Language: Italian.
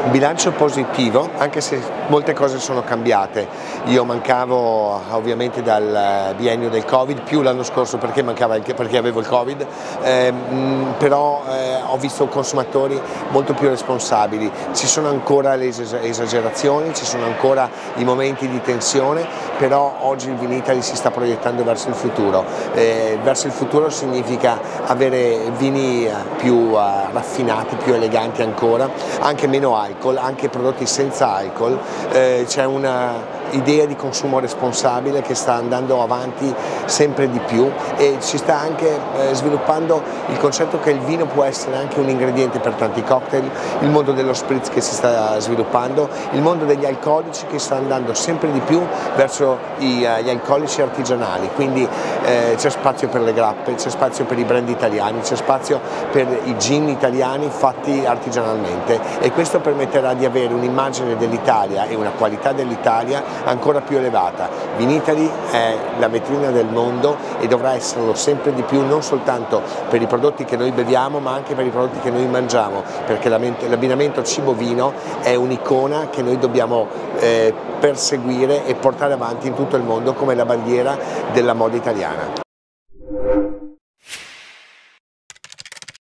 Un bilancio positivo, anche se molte cose sono cambiate. Io mancavo ovviamente dal biennio del Covid, più l'anno scorso perché avevo il Covid, però ho visto consumatori molto più responsabili. Ci sono ancora le esagerazioni, ci sono ancora i momenti di tensione, però oggi il Vinitaly si sta proiettando verso il futuro. Verso il futuro significa avere vini più raffinati, più eleganti ancora, anche meno alcol, anche prodotti senza alcol. C'è una idea di consumo responsabile che sta andando avanti sempre di più e ci sta anche sviluppando il concetto che il vino può essere anche un ingrediente per tanti cocktail, il mondo dello spritz che si sta sviluppando, il mondo degli alcolici che sta andando sempre di più verso gli alcolici artigianali, quindi c'è spazio per le grappe, c'è spazio per i brand italiani, c'è spazio per i gin italiani fatti artigianalmente e questo permetterà di avere un'immagine dell'Italia e una qualità dell'Italia ancora più elevata. Vinitaly è la vetrina del mondo e dovrà esserlo sempre di più, non soltanto per i prodotti che noi beviamo ma anche per i prodotti che noi mangiamo, perché l'abbinamento cibo-vino è un'icona che noi dobbiamo perseguire e portare avanti in tutto il mondo come la bandiera della moda italiana.